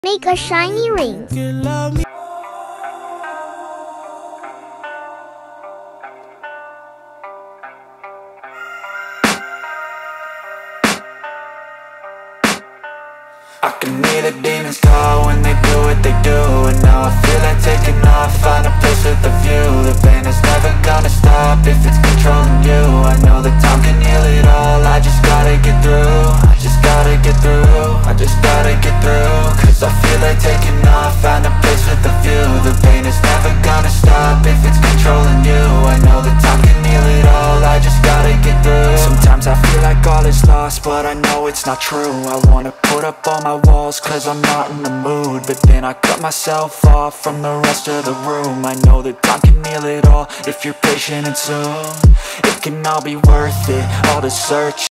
Make a shiny ring. I can hear the demons call when they do what they do. And now I feel like taking off, find a place with a view. The pain is never gonna stop if it's controlling you. I know that time can heal it all, I just gotta get through. I just gotta get through, I just gotta get through. Cause I feel like taking off, find a place with a view. The pain is never gonna stop if it's controlling you. I know that time can heal it all, I just gotta get through. Sometimes I feel like all is lost, but I know it's not true. I wanna put up all my walls cause I'm not in the mood, but then I cut myself off from the rest of the room. I know that time can heal it all if you're patient, and soon it can all be worth it, all the search.